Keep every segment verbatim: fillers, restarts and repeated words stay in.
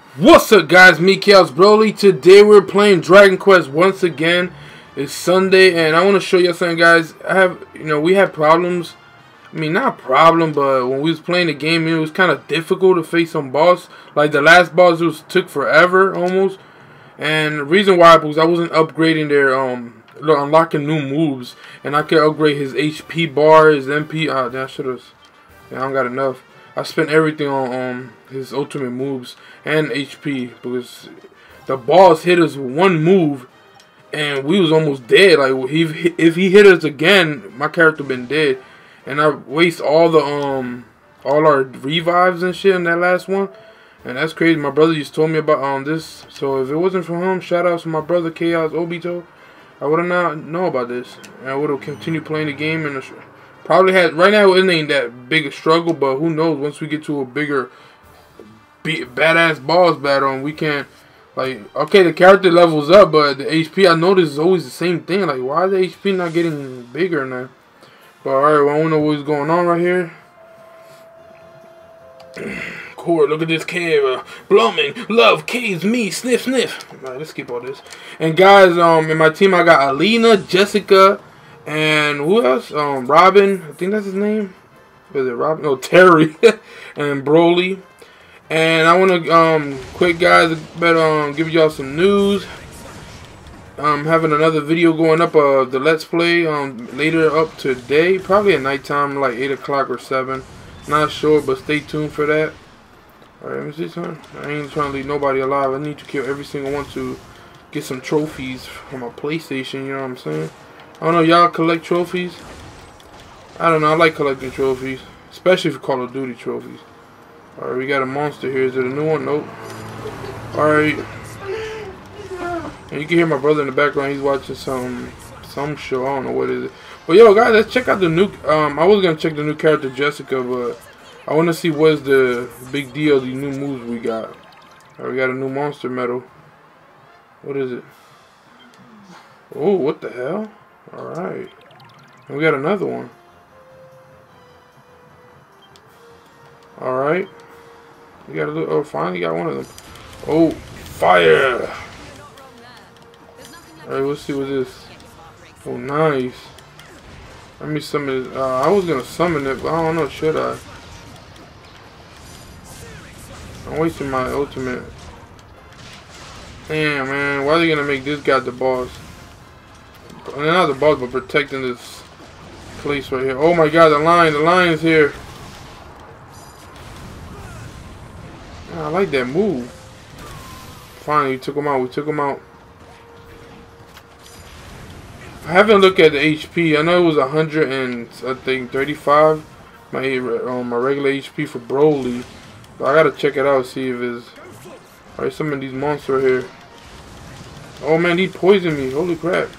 What's up, guys? Me, Chaos Broly. Today we're playing Dragon Quest once again. It's Sunday, and I want to show you something, guys. I have, you know, we had problems. I mean, not a problem, but when we was playing the game, it was kind of difficult to face some boss. Like the last boss, it was took forever almost. And the reason why was I wasn't upgrading their um, unlocking new moves, and I could upgrade his H P bar, his M P. Ah, that should have. Yeah, I don't got enough. I spent everything on um his ultimate moves and H P because the boss hit us with one move and we was almost dead. Like he, if he hit us again, my character been dead, and I waste all the um all our revives and shit in that last one, and that's crazy. My brother just told me about um this, so if it wasn't for him, shout out to my brother Chaos Obito, I would have not know about this, and I would have continued playing the game and. The Probably had right now it ain't that big a struggle, but who knows? Once we get to a bigger, be, badass boss battle, and we can, like, okay, the character levels up, but the H P I notice is always the same thing. Like, why is the H P not getting bigger now? But alright, well, I don't know what's going on right here. Court, look at this cave. Uh, Blooming, love, caves, me, sniff, sniff. Alright, let's skip all this. And guys, um, in my team I got Alina, Jessica. And who else? Um, Robin. I think that's his name. Was it Robin? No, Terry. And Broly. And I want to, um, quick guys, better um, give y'all some news. I'm having another video going up of the Let's Play um, later up today. Probably at nighttime, like eight o'clock or seven. Not sure, but stay tuned for that. Alright, let me see something. I ain't trying to leave nobody alive. I need to kill every single one to get some trophies from my PlayStation, you know what I'm saying? I don't know, y'all collect trophies? I don't know, I like collecting trophies. Especially for Call of Duty trophies. Alright, we got a monster here. Is it a new one? Nope. Alright. And you can hear my brother in the background. He's watching some some show. I don't know what it is. But yo, guys, let's check out the new... Um, I was going to check the new character, Jessica, but I want to see what's the big deal, the new moves we got. Alright, we got a new monster medal. What is it? Oh, what the hell? Alright. And we got another one. Alright. We got a little. Oh, finally got one of them. Oh, fire! Alright, let's see what this. Oh, nice. Let me summon it. Uh, I was gonna summon it, but I don't know. Should I? I'm wasting my ultimate. Damn, man. Why are they gonna make this guy the boss? Not the boss, but protecting this place right here. Oh my god, the lion, the lion's here. Man, I like that move. Finally, we took him out. We took him out. I haven't looked at the H P. I know it was a hundred and I think thirty-five. My um, my regular H P for Broly, but I gotta check it out see if it's. Alright, some of these monsters here. Oh man, he poisoned me. Holy crap.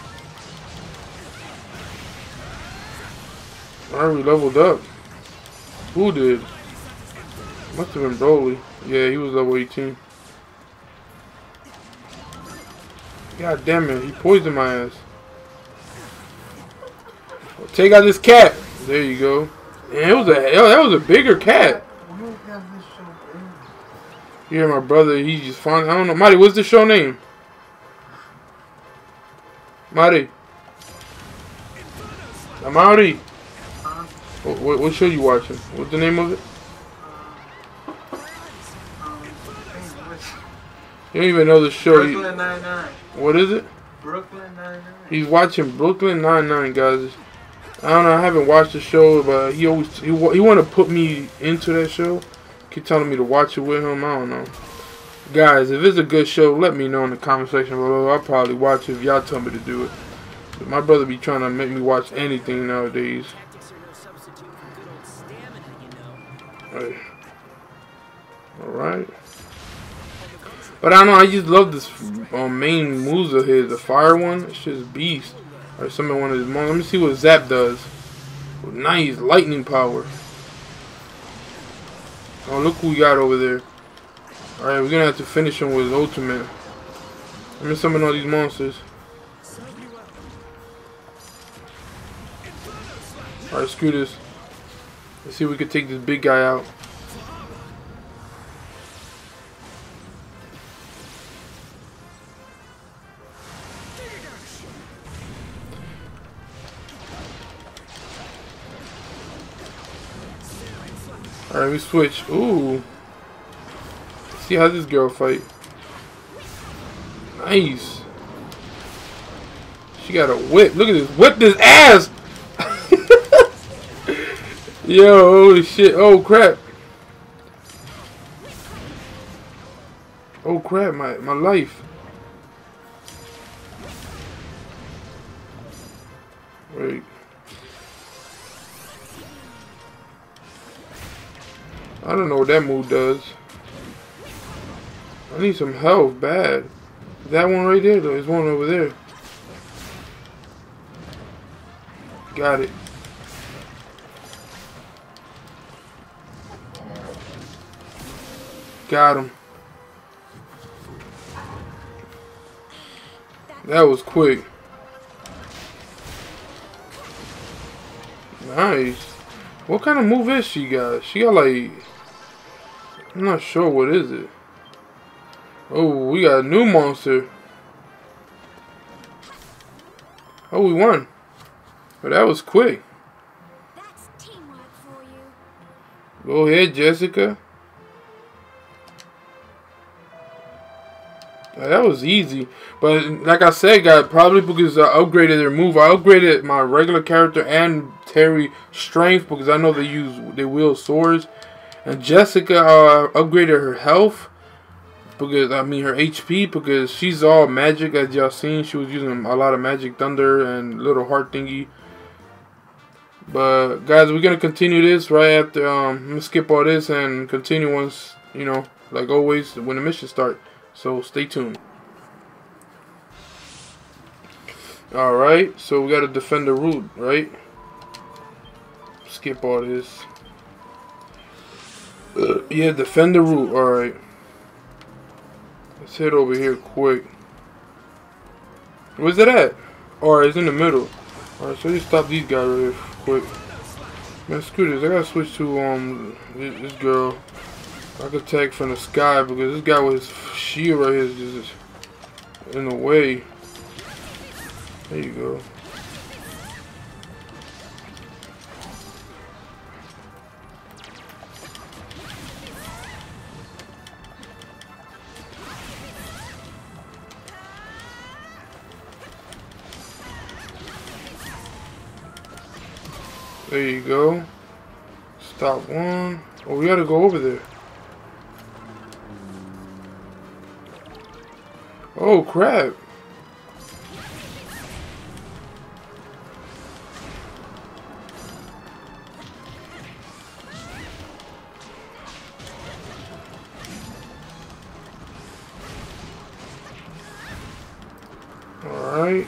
Alright, we leveled up. Who did? Must have been Broly. Yeah, he was level eighteen. God damn it, he poisoned my ass. Well, take out this cat. There you go. And it was a hell, that was a bigger cat. Yeah, my brother, he just found. I don't know. Marty, what's the show name? Marty. Marty. What, what show you watching? What's the name of it? You don't even know the show. Brooklyn Nine-Nine. What is it? Brooklyn Nine-Nine. He's watching Brooklyn Nine-Nine, guys. I don't know. I haven't watched the show, but he always he he want to put me into that show. Keep telling me to watch it with him. I don't know. Guys, if it's a good show, let me know in the comment section below. I'll probably watch it if y'all tell me to do it. But my brother be trying to make me watch anything nowadays. Right. Alright. But I don't know, I just love this um, main moves of his. The fire one, it's just beast. Alright, summon one of his monsters. Let me see what Zap does. Nice lightning power. Oh, look who we got over there. Alright, we're gonna have to finish him with his ultimate. Let me summon all these monsters. Alright, screw this. Let's see if we can take this big guy out. Alright, we switch. Ooh. See how this girl fight. Nice. She got a whip. Look at this. Whip this ass! Yo, holy shit. Oh, crap. Oh, crap. My, my life. Wait. I don't know what that move does. I need some health, bad. That one right there, though. There's one over there. Got it. Got him. That was quick. Nice. What kind of move is she got? She got like... I'm not sure what is it. Oh, we got a new monster. Oh, we won. But that was quick. That's teamwork for you. Go ahead, Jessica. Uh, That was easy. But like I said, guys, probably because I upgraded their move. I upgraded my regular character and Terry strength because I know they use they wield swords. And Jessica uh, upgraded her health because I mean her H P because she's all magic as y'all seen. She was using a lot of magic thunder and little heart thingy. But guys, we're gonna continue this right after. Um, I'm gonna skip all this and continue once you know, like always, when the mission start. So stay tuned. All right, so we gotta defend the route, right? Skip all this. Uh, yeah, defend the route. All right. Let's head over here quick. Where's it at? Alright, it's in the middle. Alright, so just stop these guys right here quick. Man, screw this. I gotta switch to um this, this girl. I could attack from the sky because this guy with his shield right here is just in the way. There you go. There you go. Stop one. Oh, we gotta go over there. Oh, crap. Alright.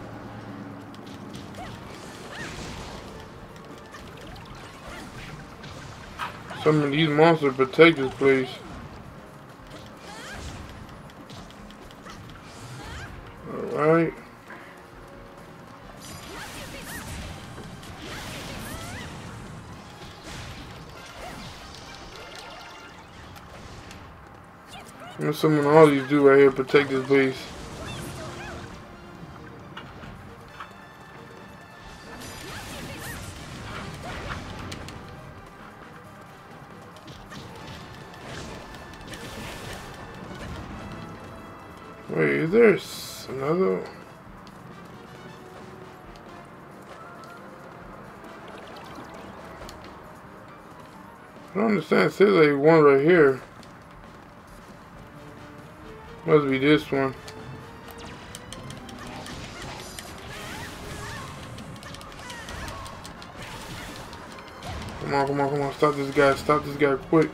Some of these monsters protect this place. Alright. There's something all these do right here protect this place. Wait, is there another? I don't understand. It says like one right here. Must be this one. Come on, come on, come on. Stop this guy. Stop this guy quick.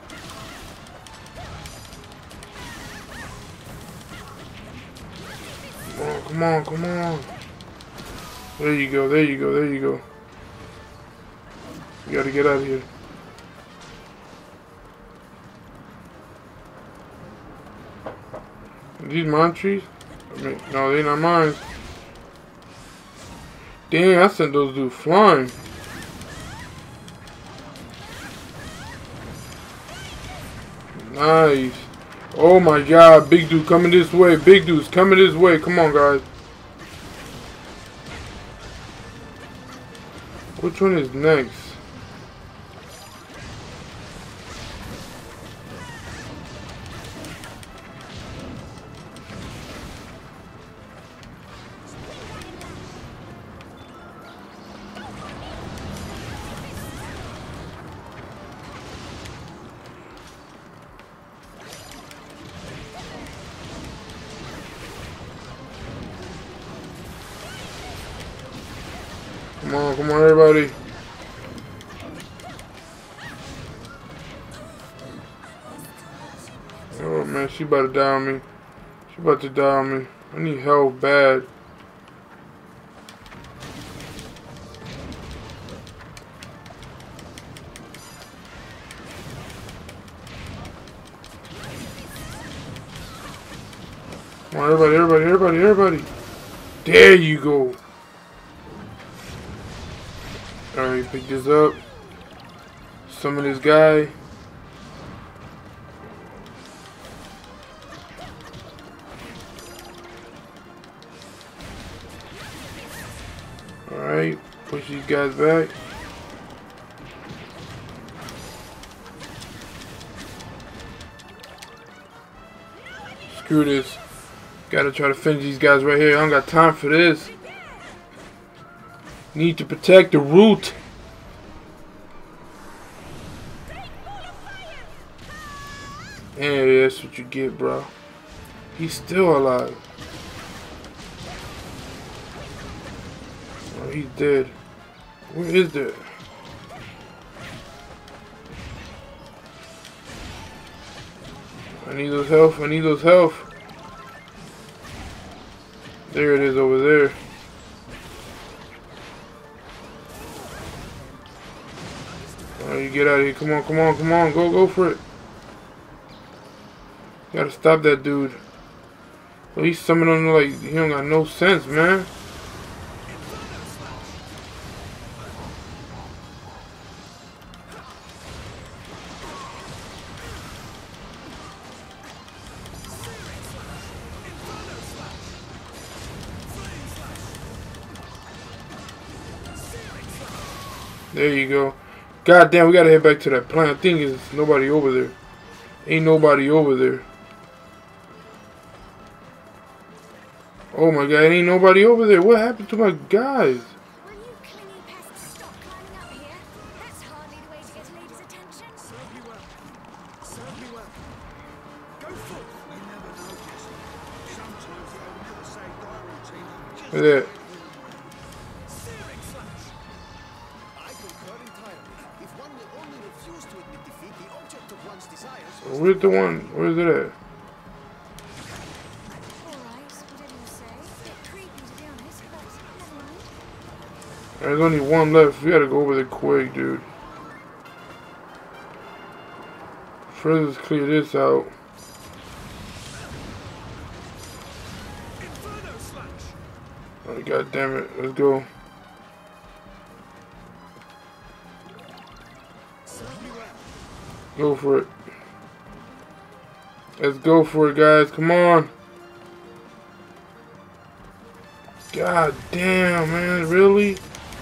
Come on, come on. There you go, there you go, there you go. You gotta get out of here. Are these mine trees? I mean, no, they're not mine. Dang, I sent those dudes flying. Nice. Oh my god, big dude coming this way. Big dude's coming this way. Come on, guys. Which one is next? Come on, come on, everybody. Oh man, she about to die on me. She about to die on me. I need help bad. Come on, everybody, everybody, everybody, everybody. There you go. Alright, pick this up. Summon this guy. Alright, push these guys back. Screw this. Gotta try to finish these guys right here. I don't got time for this. Need to protect the root. Yeah, that's what you get, bro. He's still alive. Oh, he's dead. Where is that? I need those health. I need those health. There it is over there. Oh, you get out of here. Come on, come on, come on. Go, go for it. Gotta stop that dude. So he's summoning on like he don't got no sense, man. There you go. God damn, we gotta head back to that plant. I think there's nobody over there. Ain't nobody over there. Oh my god, ain't nobody over there. What happened to my guys? Will you clingy pests stop climbing up here? That's hardly the way to get a lady's attention. Serve me well. Serve me well. Go forth. You never know, Jesse. Sometimes the old never say die routine. Just Look at that. searing slash. I concur entirely. If one will only refuse to admit defeat, the object of one's desires. Where's the one? Where's it at? There's only one left. We gotta go over there quick, dude. First, let's clear this out. Oh, god damn it. Let's go. Go for it. Let's go for it, guys. Come on. God damn, man. Really?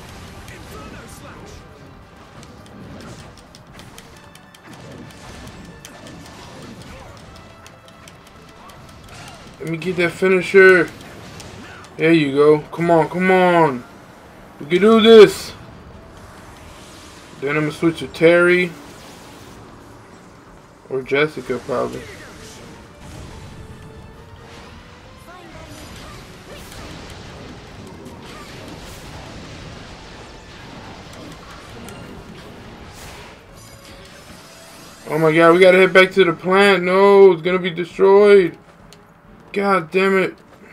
Let me get that finisher. There you go. Come on, come on. We can do this. Then I'm gonna switch to Terry. Or Jessica, probably. Oh my god, we gotta head back to the plant. No, it's gonna be destroyed. God damn it.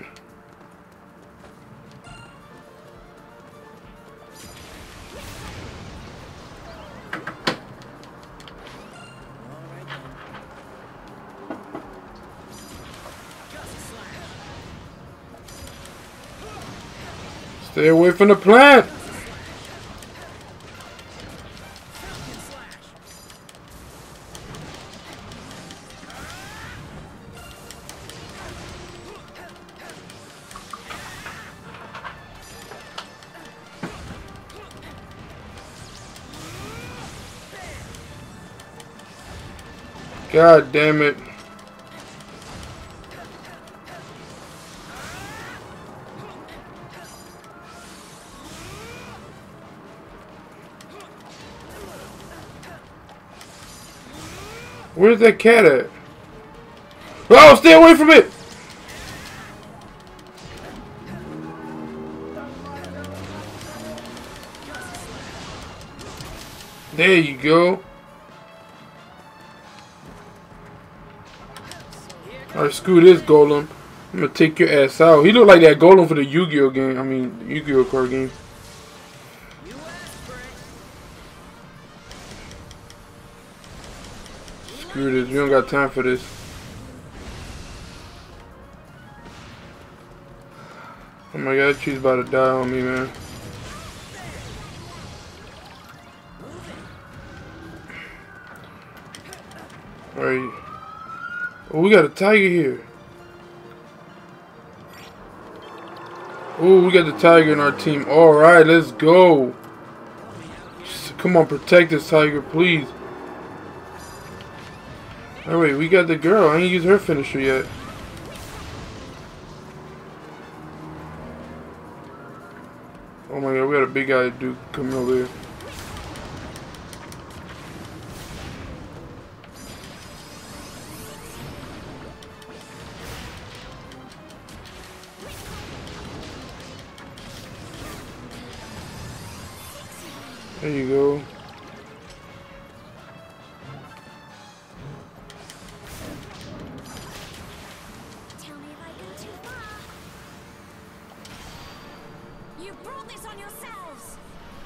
Stay away from the plant. God damn it. Where's that cat at? Oh, stay away from it! There you go. Alright, screw this Golem. I'm gonna take your ass out. He looked like that Golem for the Yu-Gi-Oh game. I mean, the Yu-Gi-Oh card game. Screw this. We don't got time for this. Oh my god, she's about to die on me, man. Alright. Oh, we got a tiger here. Oh, we got the tiger in our team. Alright, let's go. Just, come on, protect this tiger, please. Alright, we got the girl. I ain't used her finisher yet. Oh my god, we got a big guy dude coming over here. There you go. Tell me if I go too far. You brought this on yourselves.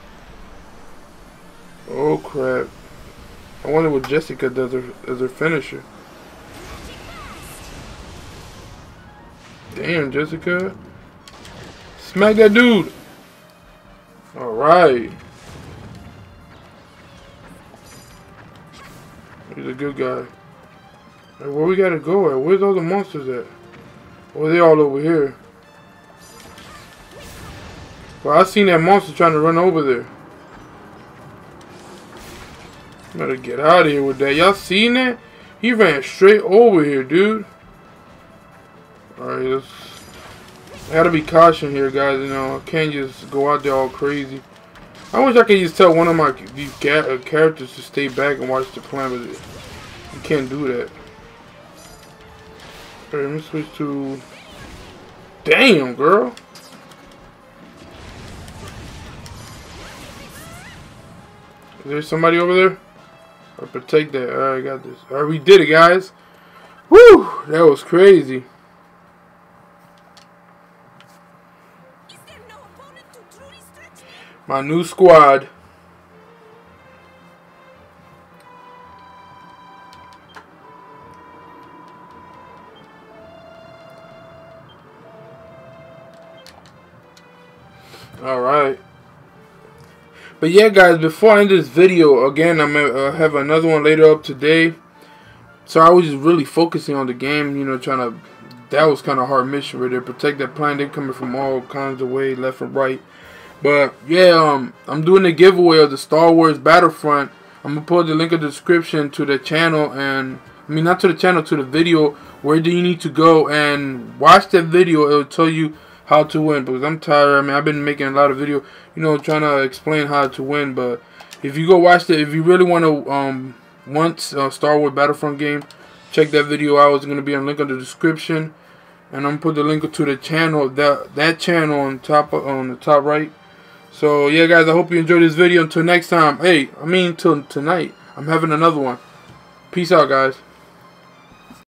Oh crap. I wonder what Jessica does her, as her finisher. Damn, Jessica. Smack that dude. Alright. He's a good guy. Hey, where we gotta go at? Where's all the monsters at? Oh, they all over here. Well, I seen that monster trying to run over there. Better get out of here with that. Y'all seen that? He ran straight over here, dude. Alright, let's... I gotta be cautious here, guys. You know, I can't just go out there all crazy. I wish I could just tell one of my these characters to stay back and watch the plan, but you can't do that. Alright, let me switch to... Damn, girl! Is there somebody over there? I'll protect that. Alright, got this. Alright, we did it, guys. Woo! That was crazy. My new squad. Alright. But yeah, guys, before I end this video, again, I'm going to have another one later up today. So I was just really focusing on the game, you know, trying to... That was kind of hard mission right there. Protect that planet. They're coming from all kinds of ways, left and right. But yeah, um, I'm doing a giveaway of the Star Wars Battlefront. I'm gonna put the link in the description to the channel, and I mean not to the channel, to the video. Where do you need to go and watch that video? It'll tell you how to win. Because I'm tired. I mean, I've been making a lot of video, you know, trying to explain how to win. But if you go watch it, if you really want to um want a Star Wars Battlefront game, check that video out. It's gonna be a link in the description, and I'm gonna put the link to the channel, that that channel on top on the top right. So, yeah, guys, I hope you enjoyed this video. Until next time. Hey, I mean, till tonight. I'm having another one. Peace out, guys.